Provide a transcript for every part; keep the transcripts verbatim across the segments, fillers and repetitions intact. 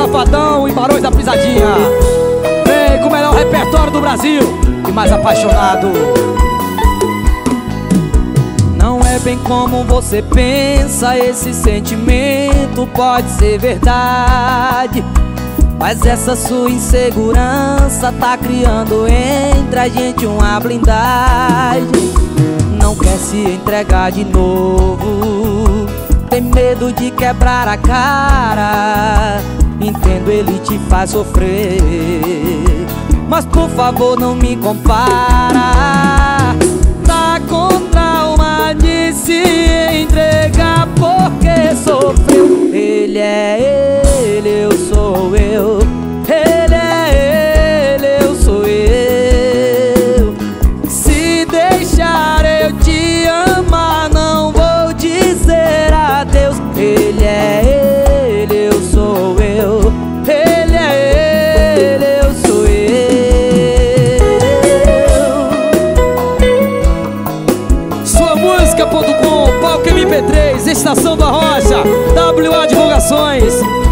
Safadão e Barões da Pisadinha. Vem com o melhor repertório do Brasil e mais apaixonado. Não é bem como você pensa, esse sentimento pode ser verdade, mas essa sua insegurança tá criando entre a gente uma blindagem. Não quer se entregar de novo, tem medo de quebrar a cara. Entendo, ele te faz sofrer, mas por favor não me compara. Tá com trauma de se entregar porque sofreu. Ele é ele, eu sou eu. Ele é ele, eu sou eu. Se deixar eu te amar, não vou dizer adeus. Ele é ele, eu sou eu. Ele é ele, eu sou eu. Sua música ponto com, Palco M P três, Estação da Rocha, W A Divulgações.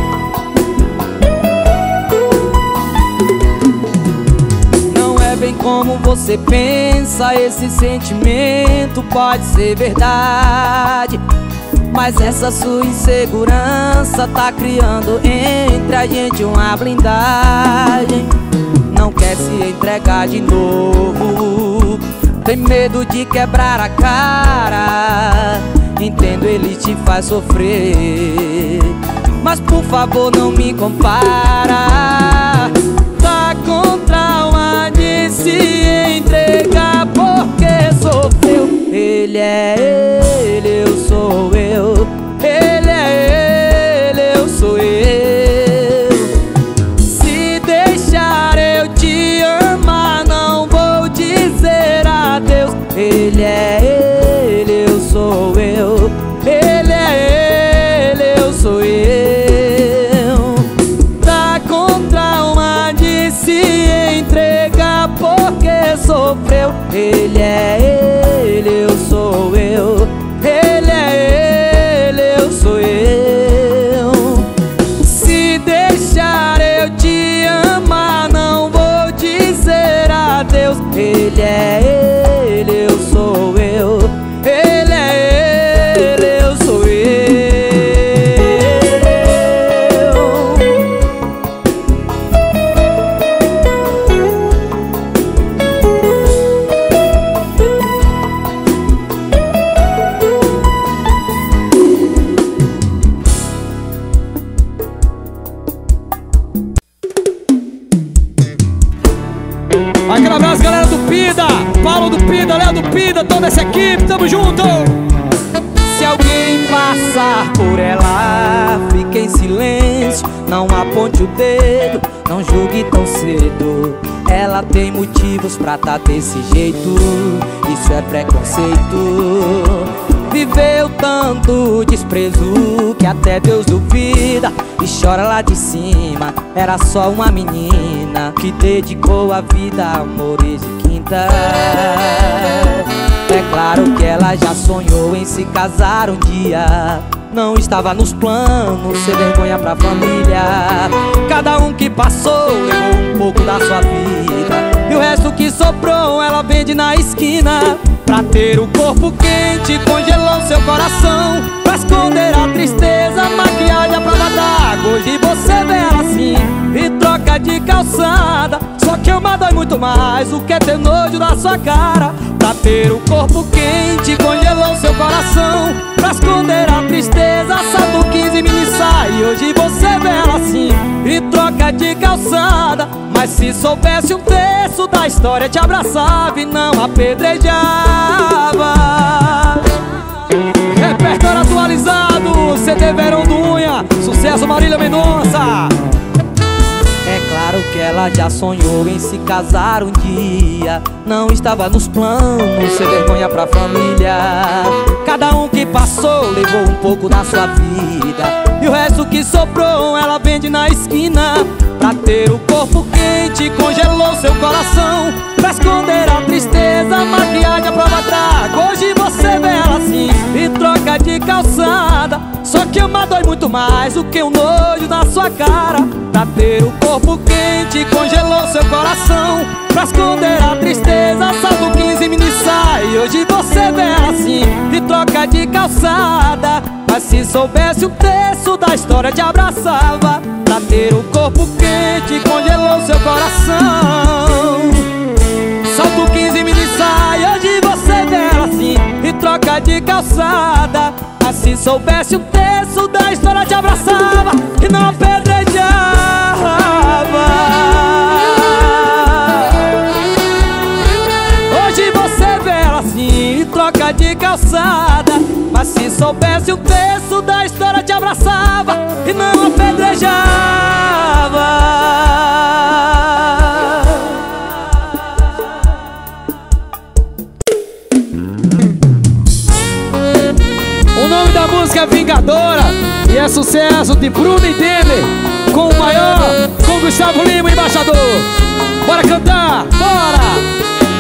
Não é bem como você pensa, esse sentimento pode ser verdade, mas essa sua insegurança tá criando entre a gente uma blindagem. Não quer se entregar de novo, tem medo de quebrar a cara. Entendo, ele te faz sofrer, mas por favor não me compara. Tá com trauma de se entregar porque sofreu. Ele é ele, eu sou eu. Ele é ele, eu sou eu. Se deixar eu te amar, não vou dizer adeus. Ele é ele, eu sou eu. Ele é ele, eu sou eu. Tá com trauma de se entregar porque sofreu. Ele é ele, eu sou eu. Ele é ele, eu sou eu. Se deixar eu te amar, não vou dizer adeus. Ele é ele, eu sou eu. Ele é ele, eu sou aquele abraço, galera do Pida, Paulo do Pida, Léo do Pida, toda essa equipe, tamo junto! Se alguém passar por ela, fique em silêncio, não aponte o dedo, não julgue tão cedo. Ela tem motivos pra tá desse jeito, isso é preconceito. Viveu tanto desprezo que até Deus duvida e chora lá de cima. Era só uma menina que dedicou a vida a amores de quinta. É claro que ela já sonhou em se casar um dia, não estava nos planos ser vergonha pra família. Cada um que passou levou um pouco da sua vida, e o resto que sobrou ela vende na esquina. Pra ter o corpo quente, congelou seu coração. Pra esconder a tristeza, maquiagem à prova d'água. Hoje você vê ela assim e troca de calçada. Só que uma dói muito mais, o que é ter nojo da sua cara. Pra ter o corpo quente, congelou seu coração. Pra esconder a tristeza, salto quinze mini sai. Hoje você vê ela assim e troca de calçada. Mas se soubesse um terço da história, te abraçava e não apedrejava. Repertório atualizado, C D Verão do Unha, sucesso Marília Mendonça. É claro que ela já sonhou em se casar um dia, não estava nos planos ser vergonha pra família. Cada um que passou levou um pouco da sua vida, e o resto que sobrou ela vende na esquina. Pra ter o corpo quente, congelou seu coração. Pra esconder a tristeza, maquiagem à prova d'água. Hoje você vê ela assim e troca de calçada. Só que uma dói muito mais do que um nojo na sua cara. pra ter o corpo quente, congelou seu coração. Pra esconder a tristeza, salto quinze mini saia. Hoje você vê assim e troca de calçada. Mas se soubesse um terço da história te abraçava. Pra ter o corpo quente, congelou seu coração. Salto quinze mini saia. Hoje você vê assim e troca de calçada. Mas se soubesse um terço da história te abraçava e não apedrejava. Hoje você vê ela assim e troca de calçada. Mas se soubesse um terço da história te abraçava e não apedrejava. O nome da música é Vingadora e é sucesso de Bruno e Denner com o maior, com Gustavo Lima, embaixador. Bora cantar, bora!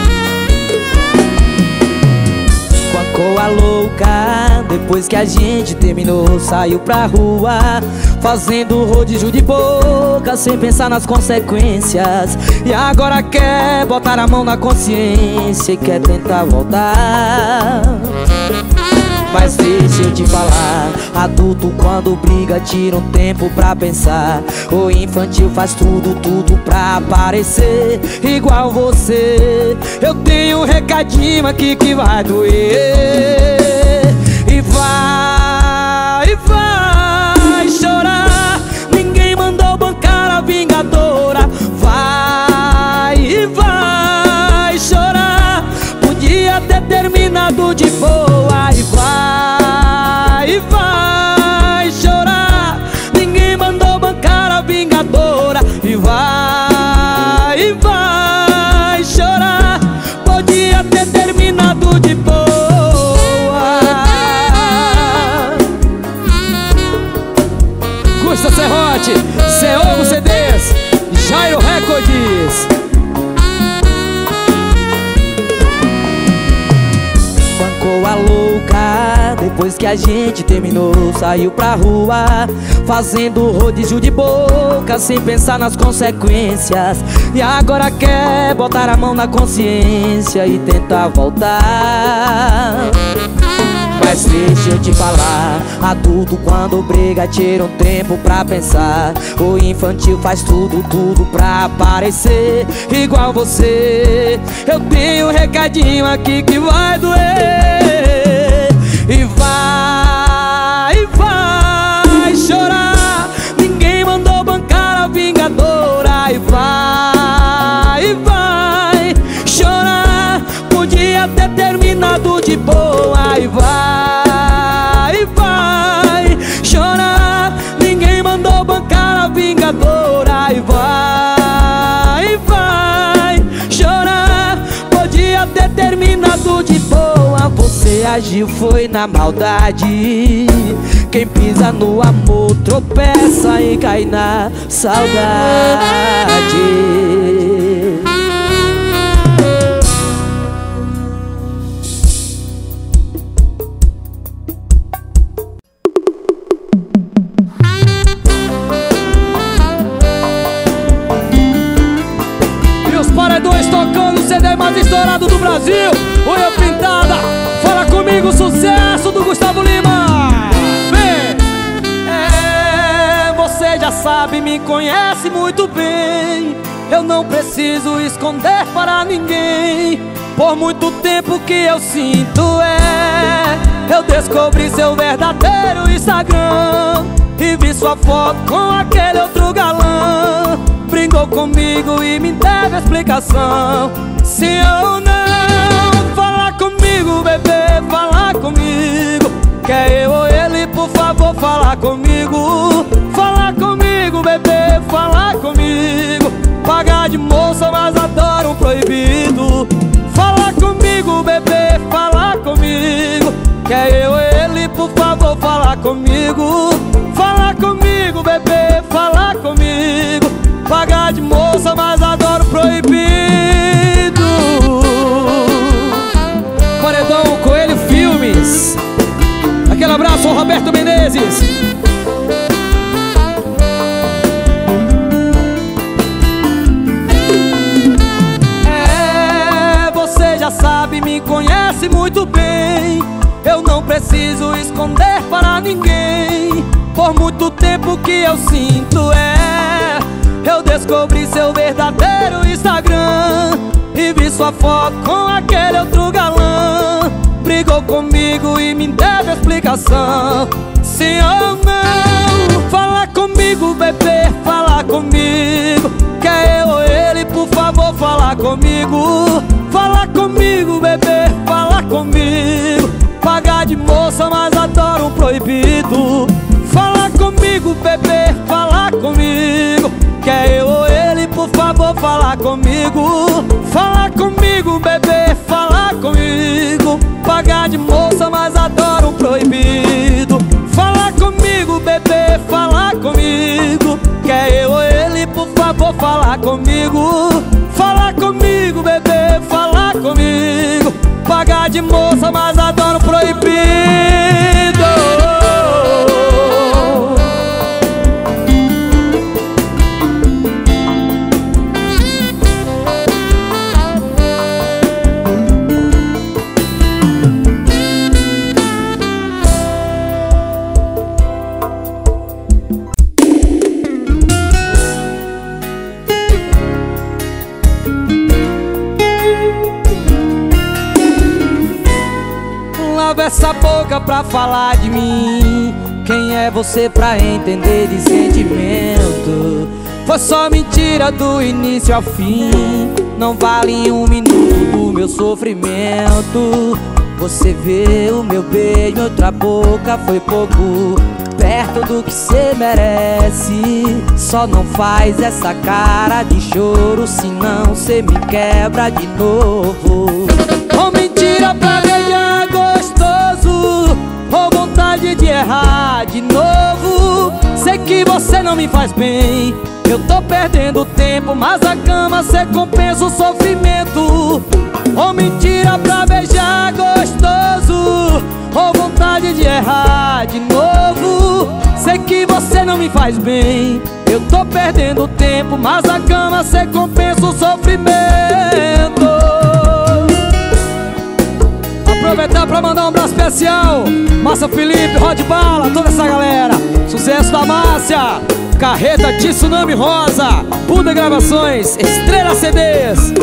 Ficou a louca, depois que a gente terminou, saiu pra rua, fazendo rodízio de boca, sem pensar nas consequências. E agora quer botar a mão na consciência e quer tentar voltar. Mas deixa eu te falar, adulto quando briga tira um tempo pra pensar. O infantil faz tudo, tudo pra aparecer igual você. Eu tenho um recadinho aqui que vai doer. E vai, vai chorar. Ninguém mandou bancar a Vingadora. Vai e vai chorar. Podia ter terminado de boa. E vai, e vai chorar. Ninguém mandou bancar a Vingadora. E vai, e vai chorar. Podia ter terminado de boa. Gusta Serrote, Ceomo C Ds, Jairo Records. Bancou a louca, depois que a gente terminou, saiu pra rua, fazendo rodízio de boca, sem pensar nas consequências. E agora quer botar a mão na consciência e tentar voltar. Mas deixa eu te falar, adulto quando briga tira um tempo pra pensar. O infantil faz tudo, tudo pra aparecer igual você. Eu tenho um recadinho aqui que vai doer. E vai, vai chorar. Ninguém mandou bancar a Vingadora. E vai, vai chorar. Podia ter terminado de boa. E vai, vai chorar. Ninguém mandou bancar a Vingadora. E vai, vai chorar. Podia ter terminado de boa. Você agiu foi na maldade. Quem pisa no amor tropeça e cai na saudade. Paredões tocando o C D mais estourado do Brasil. Unha pintada, fala comigo, sucesso do Gustavo Lima. Vem! É, você já sabe, me conhece muito bem. Eu não preciso esconder para ninguém. Por muito tempo que eu sinto é, eu descobri seu verdadeiro Instagram e vi sua foto com aquele outro galã. Brincou comigo e me deve explicação. Sim ou não? Fala comigo, bebê, fala comigo. Quer eu ou ele, por favor, fala comigo. Fala comigo, bebê, fala comigo. Pagar de moça, mas adoro um proibido. Fala comigo, bebê, fala comigo. Quer eu ou ele, por favor, fala comigo. Fala comigo, bebê, fala comigo. Pagar de moça, mas adoro proibido. Paredão Coelho Filmes. Aquele abraço ao Roberto Menezes. conhece muito bem. Eu não preciso esconder para ninguém. Por muito tempo que eu sinto é, eu descobri seu verdadeiro Instagram e vi sua foto com aquele outro galã. Brigou comigo e me deu explicação. Sim ou não? Fala comigo, bebê, fala comigo. Quer eu ou ele, por favor, fala comigo. Fala comigo, bebê, fala comigo. Pagar de moça, mas adoro um proibido. Fala comigo, bebê, fala comigo. Quer eu ou ele, por favor, fala comigo. Fala comigo, bebê, fala comigo. Pagar de moça, mas adoro um proibido. Fala comigo, bebê, fala comigo. Quer eu ou ele, por favor, fala comigo. Fala comigo, bebê, fala comigo. Pagar de moça, mas adoro proibido. Lava essa boca pra falar de mim. Quem é você pra entender de sentimento? Foi só mentira do início ao fim. Não vale um minuto do meu sofrimento. Você vê o meu beijo em outra boca, foi pouco perto do que cê merece. Só não faz essa cara de choro, senão cê me quebra de novo. Ou mentira pra beijar gostoso, ou vontade de errar de novo. Sei que você não me faz bem, eu tô perdendo tempo, mas a cama cê compensa o sofrimento. Ou mentira pra beijar gostoso, ou vontade de errar de novo. Sei que você não me faz bem, eu tô perdendo tempo, mas a cama cê compensa o sofrimento. Aproveitar pra mandar um abraço especial, Márcia Felipe, Rod Bala, toda essa galera. Sucesso da Márcia, Carreta de Tsunami Rosa, Buda Gravações, Estrela C Ds.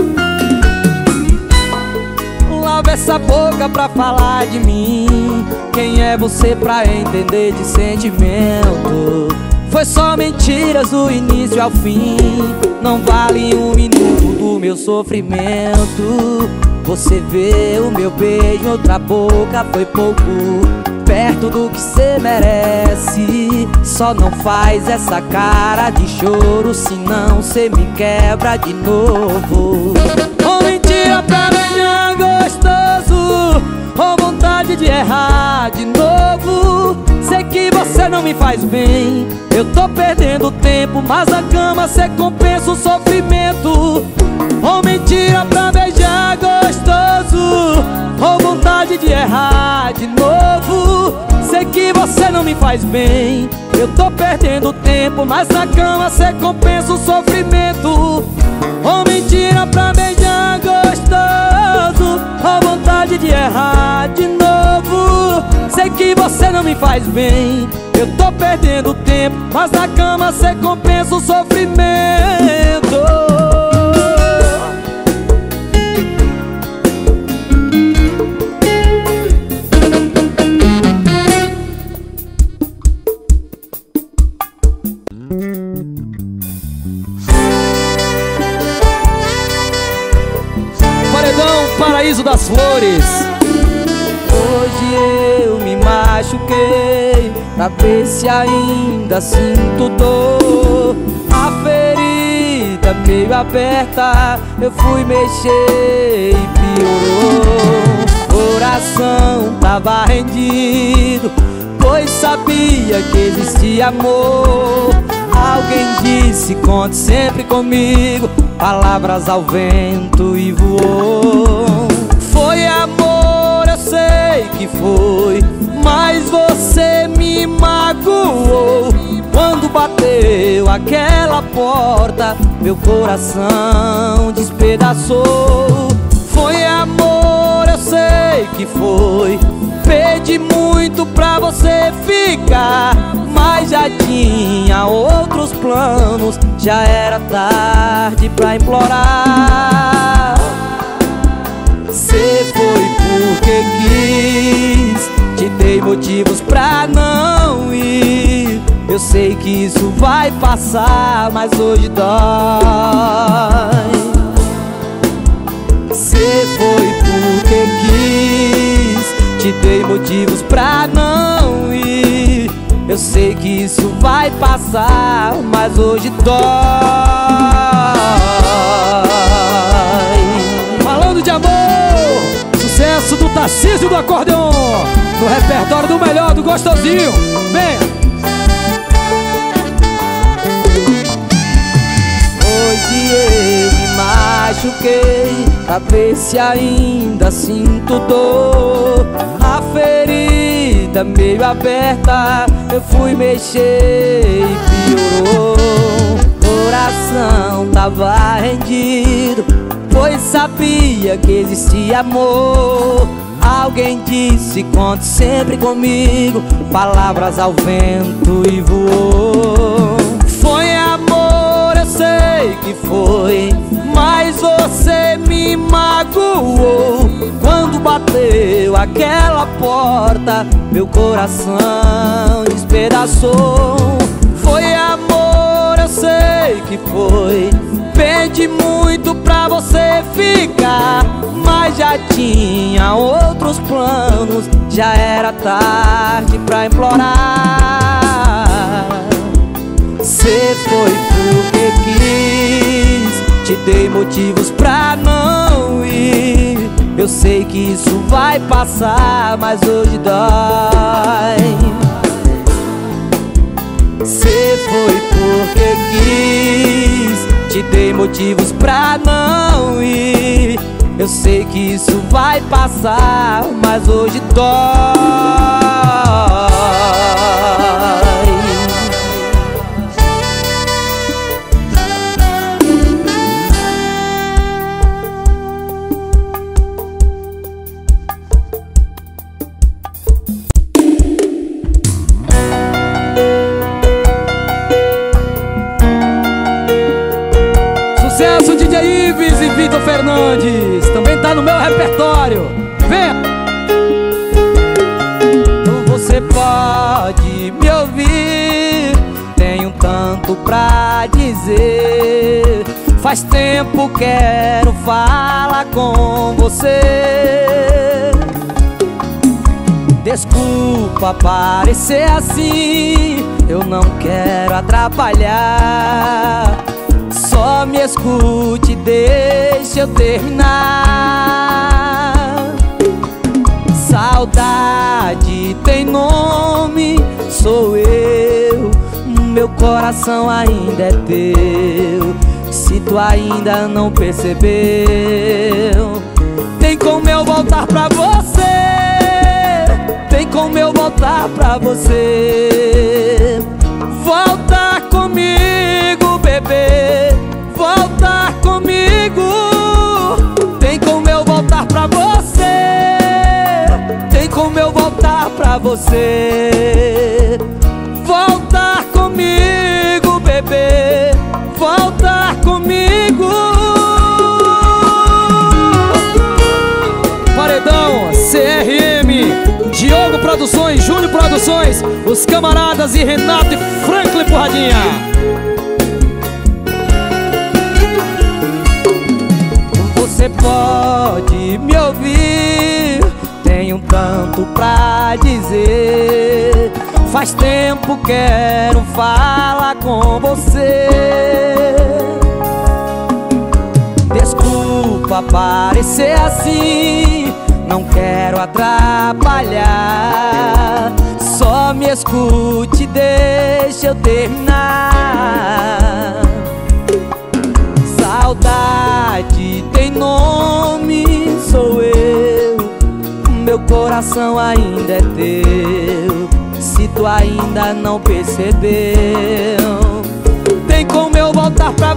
Lava essa boca pra falar de mim. Quem é você pra entender de sentimento? Foi só mentiras do início ao fim. Não vale um minuto do meu sofrimento. Você vê o meu beijo em outra boca, foi pouco perto do que cê merece. Só não faz essa cara de choro, senão cê me quebra de novo. Ou mentira pra beijar gostoso, ou vontade de errar de novo. Sei que você não me faz bem, eu tô perdendo tempo, mas a cama cê compensa o sofrimento. Ou mentira pra beijar gostoso, ou vontade de errar de novo. Sei que você não me faz bem, eu tô perdendo tempo, mas na cama cê compensa o sofrimento. Ou mentira pra beijar gostoso, ou vontade de errar de novo. Sei que você não me faz bem, eu tô perdendo tempo, mas na cama cê compensa o sofrimento. Paredão Paraíso das Flores. Hoje eu me machuquei pra ver se ainda sinto dor. A ferida meio aberta, eu fui mexer e piorou. Coração tava rendido, pois sabia que existia amor. Alguém disse, conte sempre comigo, palavras ao vento e voou. Foi amor, eu sei que foi, mas você me magoou. Quando bateu aquela porta, meu coração despedaçou. Foi amor, eu sei sei que foi. Pedi muito pra você ficar, mas já tinha outros planos. Já era tarde pra implorar. Cê foi porque quis, te dei motivos pra não ir. Eu sei que isso vai passar, mas hoje dói. Cê foi porque quis, te dei motivos pra não ir. Eu sei que isso vai passar, mas hoje dói. Falando de amor, sucesso do Tarcísio do acordeon, no repertório do melhor, do gostosinho. Venha! Hoje eu me machuquei, pra ver se ainda sinto dor. A ferida meio aberta, eu fui mexer e piorou. Coração tava rendido, pois sabia que existia amor. Alguém disse, conte sempre comigo, palavras ao vento e voou. Foi amor, eu sei que foi, mas você me magoou. Quando bateu aquela porta, meu coração despedaçou. Foi amor, eu sei que foi. Pedi muito pra você ficar, mas já tinha outros planos. Já era tarde pra implorar. Cê foi porque quis, te dei motivos pra não ir. Eu sei que isso vai passar, mas hoje dói. Cê foi porque quis, te dei motivos pra não ir. Eu sei que isso vai passar, mas hoje dói. Sucesso D J Ives e Vitor Fernandes, também tá no meu repertório. Venha! Você pode me ouvir, tenho tanto pra dizer. Faz tempo quero falar com você. Desculpa parecer assim, eu não quero atrapalhar. Só me escute, deixa eu terminar. Saudade tem nome, sou eu. Meu coração ainda é teu. Se tu ainda não percebeu, tem como eu voltar pra você. Tem como eu voltar pra você. Volta comigo, bebê. Voltar comigo. Tem como eu voltar pra você. Tem como eu voltar pra você. Voltar comigo, bebê. Voltar comigo. Paredão, C R M, Diogo Produções, Júnior Produções, os camaradas e Renato e Franklin Porradinha. Você pode me ouvir, tenho tanto pra dizer. Faz tempo quero falar com você. Desculpa parecer assim, não quero atrapalhar. Só me escute, deixa eu terminar. Saudade tem nome, sou eu. Meu coração ainda é teu. Se tu ainda não percebeu, tem como eu voltar pra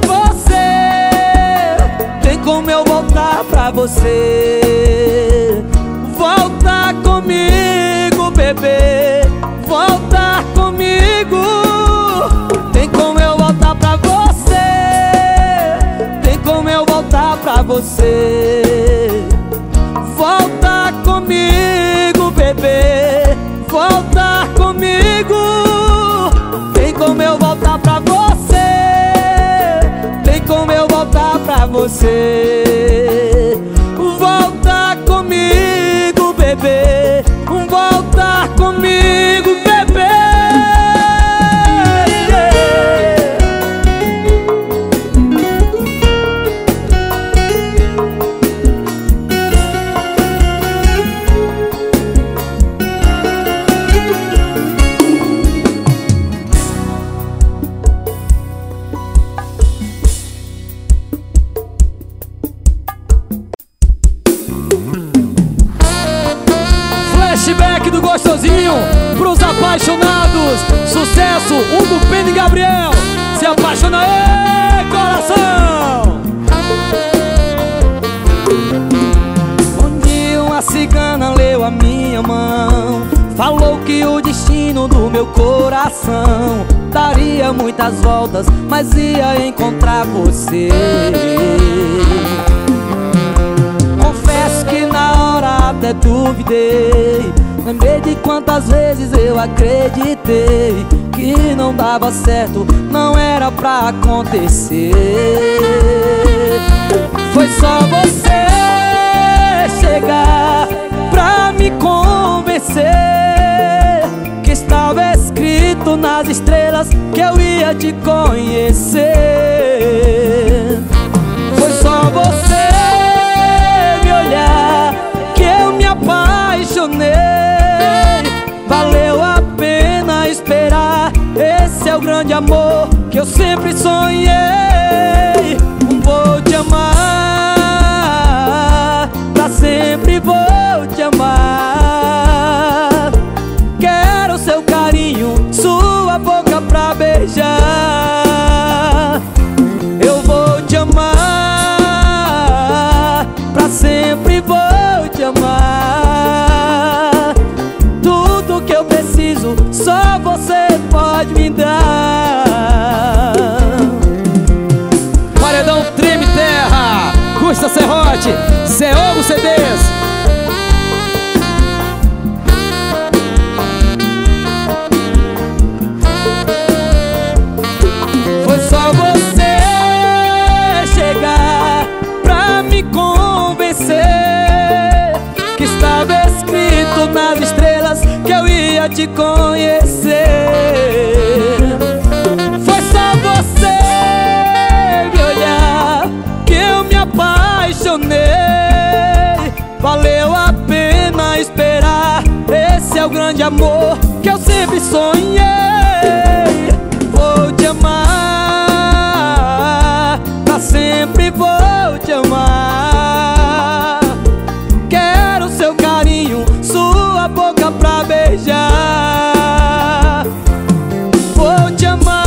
você. Tem como eu voltar pra você. volta comigo, bebê, volta comigo. Tem como eu voltar pra você, tem como eu voltar pra você. Volta comigo, bebê, volta comigo. Tem como eu voltar pra você, tem como eu voltar pra você. Volta comigo, bebê, volta comigo, bebê. Flashback do gostosinho pros apaixonados. Sucesso, Hugo, Pena e Gabriel. Se apaixona aí, coração. Um dia uma cigana leu a minha mão, falou que o destino do meu coração daria muitas voltas, mas ia encontrar você. Confesso que na hora até duvidei, lembrei de quantas vezes eu acreditei que não dava certo, não era pra acontecer. Foi só você chegar pra me convencer que estava escrito nas estrelas que eu ia te conhecer. Foi só você me olhar que eu me apaixonei. Valeu a pena esperar, esse é o grande amor que eu sempre sonhei. Vou te amar, pra sempre vou te amar. Quero seu carinho, sua boca pra beijar. Eu vou te amar, pra sempre vou te amar. Tudo que eu preciso, só você pode me dar. Paredão Treme Terra, Gusta Serrote, Zeogo C Ds. Foi só você chegar pra me convencer que estava escrito nas estrelas que eu ia te conhecer. Foi só você me olhar que eu me apaixonei. Valeu a pena esperar, esse é o grande amor que eu sempre sonhei. Vou te amar, pra sempre vou te amar. Quero seu carinho, sua boca pra beijar. Vou te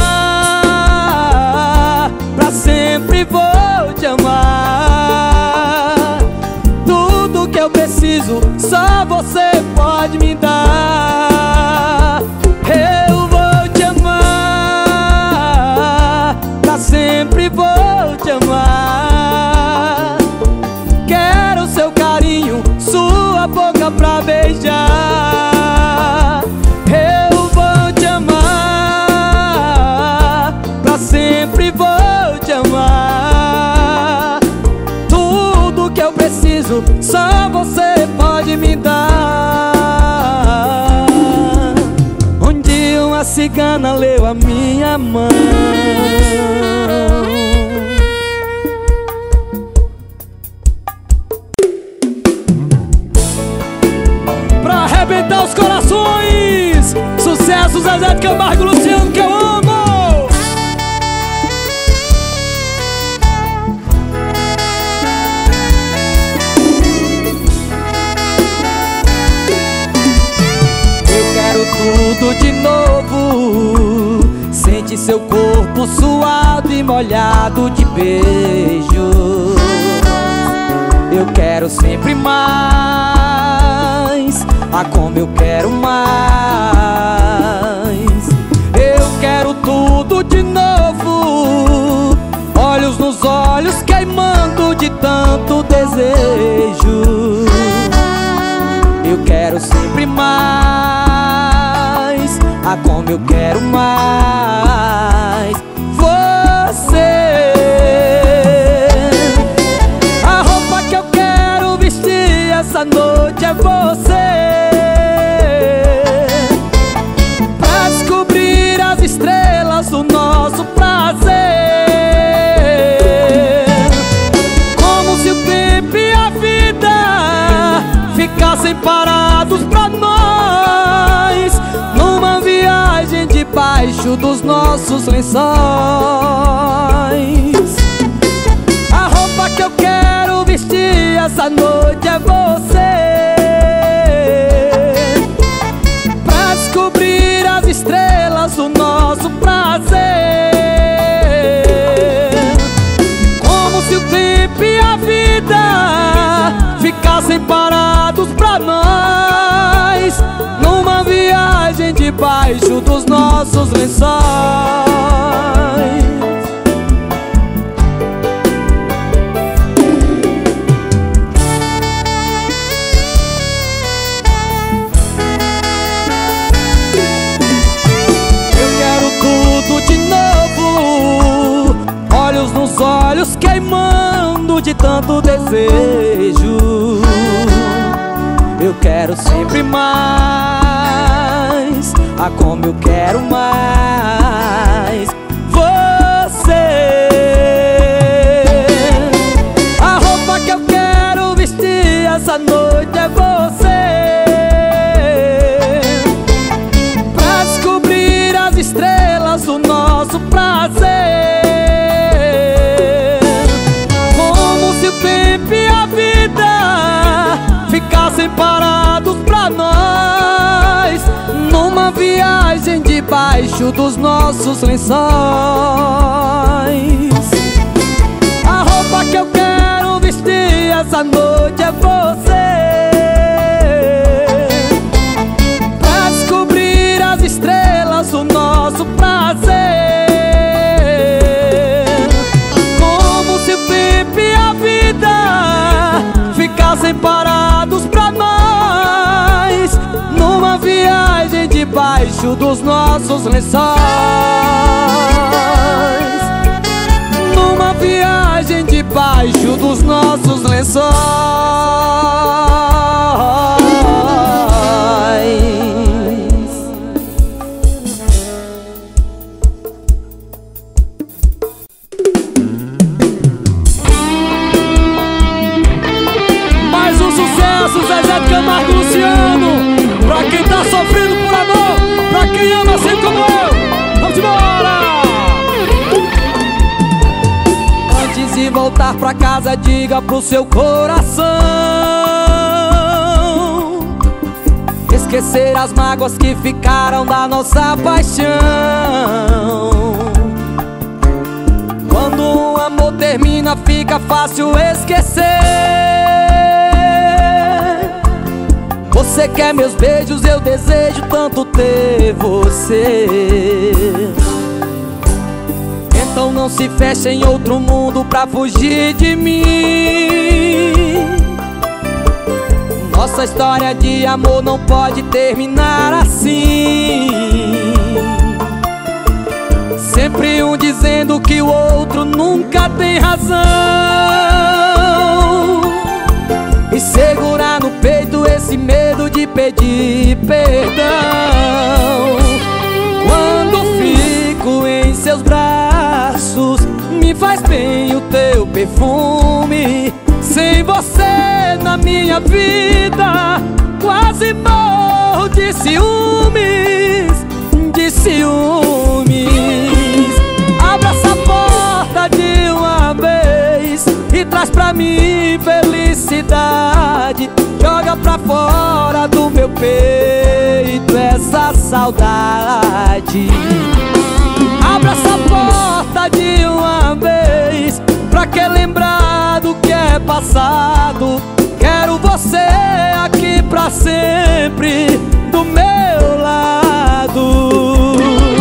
amar, pra sempre vou te amar. Tudo que eu preciso, só você pode me dar. Eu vou te amar, pra sempre vou te amar. Quero seu carinho, sua boca pra beijar. Eu vou te amar, pra sempre vou te amar. Tudo que eu preciso, só você pode me dar. Um dia uma cigana leu a minha mão. Pra arrebentar os corações, sucesso Zezé de Camargo e Luciano, que eu amo. Eu quero tudo de novo, sente seu corpo suado e molhado de beijos. Eu quero sempre mais. Ah, como eu quero mais. Eu quero tudo de novo. Olhos nos olhos queimando de tanto desejo. Eu quero sempre mais. Ah, como eu quero mais você. A roupa que eu quero vestir essa noite é você. Pra descobrir as estrelas do nosso prazer. Como se o tempo e a vida ficassem parados pra nós, numa viagem debaixo dos nossos lençóis. A roupa que eu quero vestir essa noite é você. Pra descobrir as estrelas do nosso prazer. Como se o tempo e a vida ficassem parados pra nós, numa viagem debaixo dos nossos lençóis. Eu quero tudo de novo. Olhos nos olhos queimando de tanto desejo. Eu quero sempre mais. Ah, como eu quero mais você. A roupa que eu quero vestir essa noite é você. Pra descobrir as estrelas do nosso prazer. Como se o tempo e a vida ficassem parados pra nós, numa viagem debaixo dos nossos lençóis. A roupa que eu quero vestir essa noite é você. Pra descobrir as estrelas do nosso prazer. Como se o tempo e a vida ficassem parados pra nós, numa viagem debaixo dos nossos lençóis. Numa viagem debaixo dos nossos lençóis. Mais um sucesso, Zezé de Camargo e Luciano. Pra quem tá sofrendo por amor, pra quem ama assim como eu. Vamos embora! Antes de voltar pra casa, diga pro seu coração esquecer as mágoas que ficaram da nossa paixão. Quando um amor termina, fica fácil esquecer. Você quer meus beijos, eu desejo tanto ter você. Então não se feche em outro mundo pra fugir de mim. Nossa história de amor não pode terminar assim. Sempre um dizendo que o outro nunca tem razão. E segurar no peito esse medo de pedir perdão. Quando fico em seus braços, me faz bem o teu perfume. Sem você na minha vida, quase morro de ciúmes, de ciúmes. Abra essa porta de uma vez e traz pra mim felicidade. Joga pra fora do meu peito essa saudade. Abra essa porta de uma vez, pra que lembrar do que é passado. Quero você aqui pra sempre do meu lado.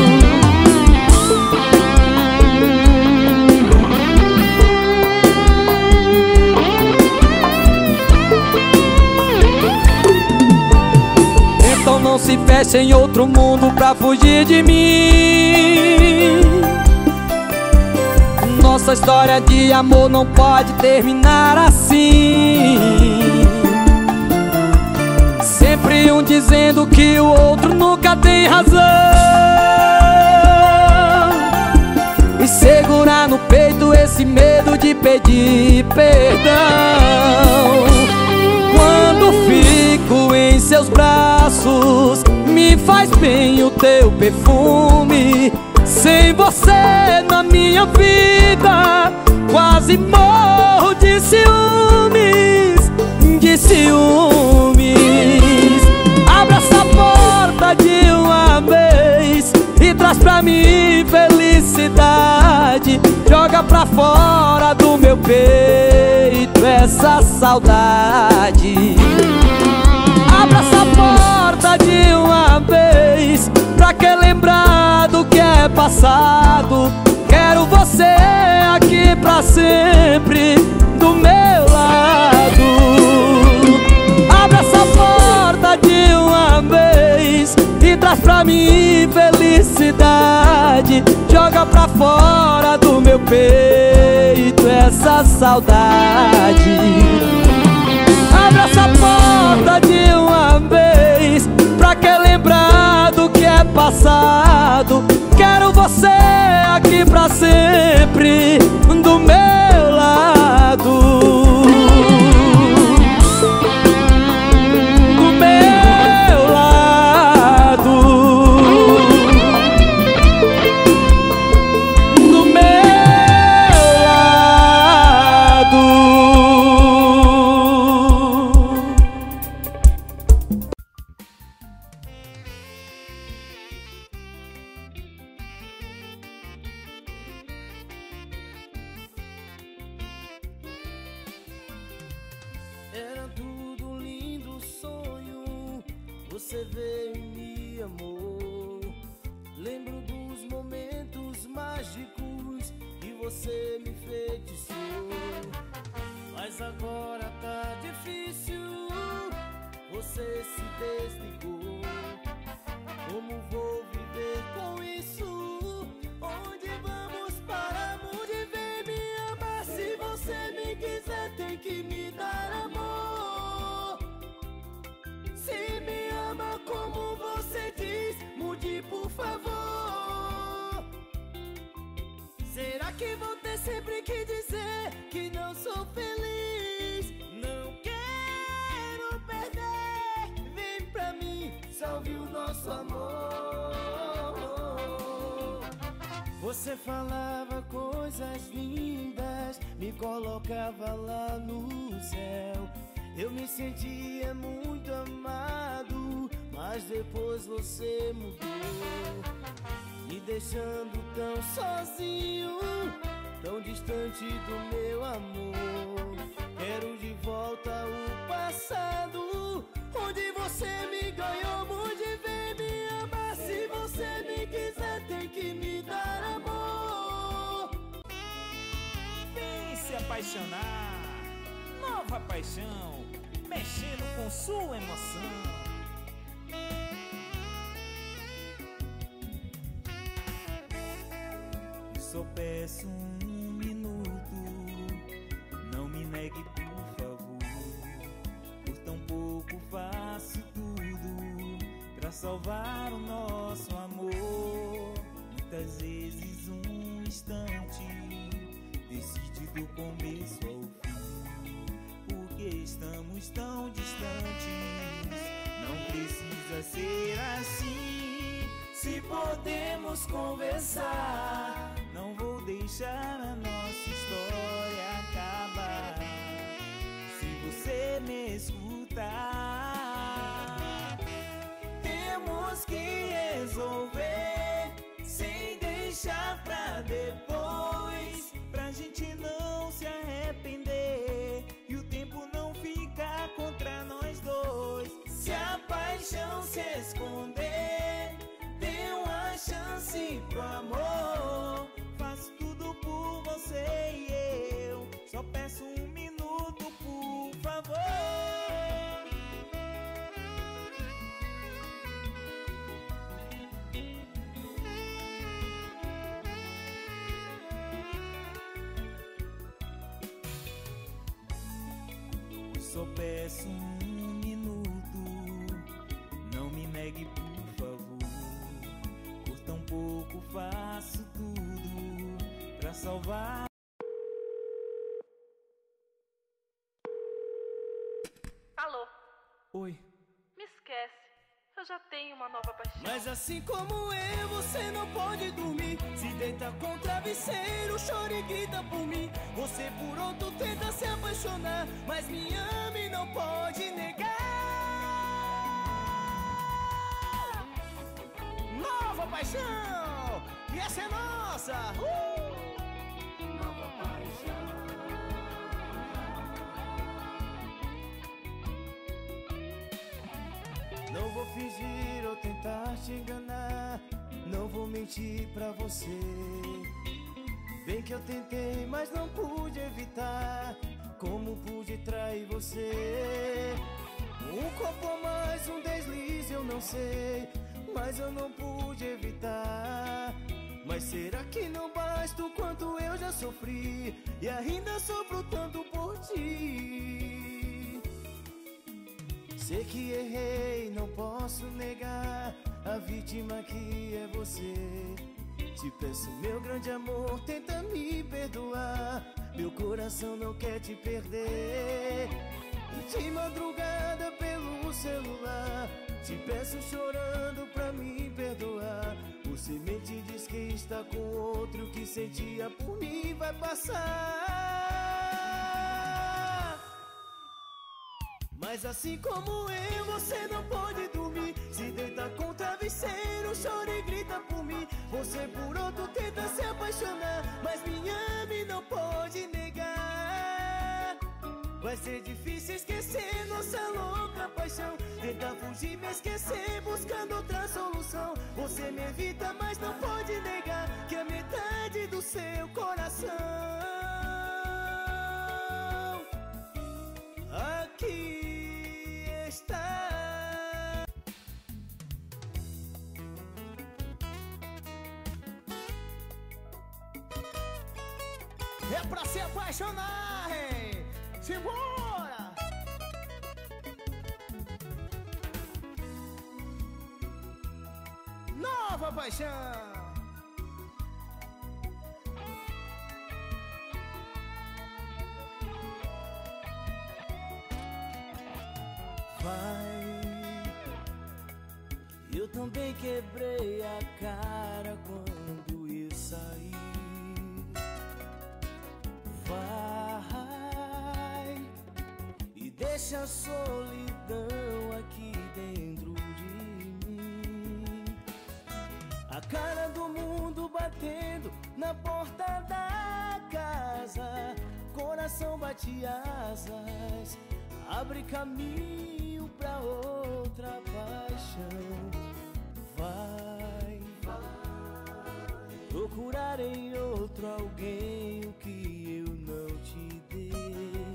Então não se feche em outro mundo pra fugir de mim. Nossa história de amor não pode terminar assim. Sempre um dizendo que o outro nunca tem razão, e segurar no peito esse medo de pedir perdão. Quando fico em seus braços, me faz bem o teu perfume. Sem você na minha vida, quase morro de ciúmes, de ciúmes. Abra essa porta de uma vez e traz pra mim felicidade. Joga pra fora do meu peito essa saudade. Abra essa porta de uma vez, pra que lembrar do que é passado. Quero você aqui pra sempre do meu lado. Abra essa porta de uma vez e traz pra mim felicidade. Joga pra fora do meu peito essa saudade. Abra essa porta de uma vez, pra que lembrar do que é passado. Quero você aqui pra sempre do meu lado. Do meu lado. Do meu lado. Era tudo lindo sonho, você veio e me amou. Lembro dos momentos mágicos que você me feitiçou. Mas agora tá difícil, você se desligou. Como vou viver com isso? Onde vamos parar? Onde vem me amar? Se você me quiser, tem que me dar amor. Se me ama como você diz, mude por favor. Será que vou ter sempre que dizer que não sou feliz? Não quero perder, vem pra mim, salve o nosso amor. Você falava coisas lindas, me colocava lá no céu. Eu me sentia muito amado, mas depois você mudou, me deixando tão sozinho, tão distante do meu amor. Quero de volta o passado, onde você me ganhou. Onde vem me amar? Se você me quiser, tem que me dar amor. Vem se apaixonar, nova paixão, mexendo com sua emoção. Só peço um minuto, não me negue por favor. Por tão pouco faço tudo pra salvar o nosso amor. Muitas vezes um instante decide do começo ao fim. Porque estamos tão distantes, não precisa ser assim. Se podemos conversar, não vou deixar a nossa história acabar. Se você me escutar, temos que resolver sem deixar pra depois, pra gente não se arrepender. se esconder. Dê uma chance pro amor. Faço tudo por você e eu só peço um minuto, por favor. Só peço um minuto, não me negue, por favor. Por tão pouco faço tudo pra salvar. Alô? Oi. Me esquece, eu já tenho uma nova paixão. Mas assim como eu, você não pode dormir. Se deita com o travesseiro, chora e grita por mim. Você por outro tenta se apaixonar, mas me ama e não pode negar. Nova paixão! E essa é nossa! Uh! Nova paixão. Não vou fingir ou tentar te enganar, não vou mentir pra você. Bem que eu tentei, mas não pude evitar. Como pude trair você? Um copo a mais, um deslize, eu não sei, mas eu não pude evitar. Mas será que não basta o quanto eu já sofri e ainda sofro tanto por ti? Sei que errei, não posso negar, a vítima aqui é você. Te peço, meu grande amor, tenta me perdoar. Meu coração não quer te perder. E de madrugada pelo celular te peço chorando pra me perdoar. Você mente e diz que está com outro, que sentia por mim vai passar. Mas assim como eu, você não pode dormir. Se deita com o travesseiro, chora e grita por mim. Você por outro tenta se apaixonar, mas me ama e não pode negar. Vai ser difícil esquecer nossa louca paixão. Tenta fugir, me esquecer, buscando outra solução. Você me evita, mas não pode negar que a metade do seu coração aqui está. É pra se apaixonar, hein? Simbora! Nova paixão! Vai, eu também quebrei a cara quando eu saí. Vai e deixa a solidão aqui dentro de mim. A cara do mundo batendo na porta da casa. Coração bate asas, abre caminho pra outra paixão. Vai, vai procurar em outro alguém o que eu não te dei.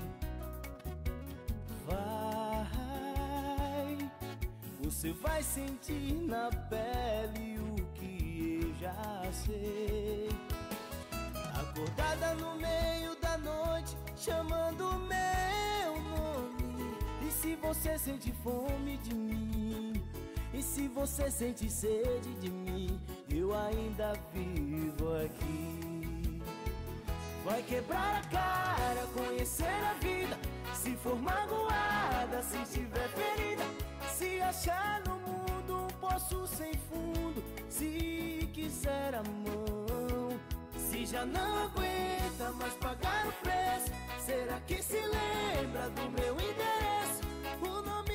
Vai, você vai sentir na pele o que eu já sei. Acordada no meio da noite, chamando meu nome. E se você sente fome de mim, e se você sente sede de mim, eu ainda vivo aqui. Vai quebrar a cara, conhecer a vida. Se for magoada, se estiver ferida, se achar no mundo um poço sem fundo, se quiser a mão, se já não aguenta mais pagar o preço, será que se lembra do meu endereço? O nome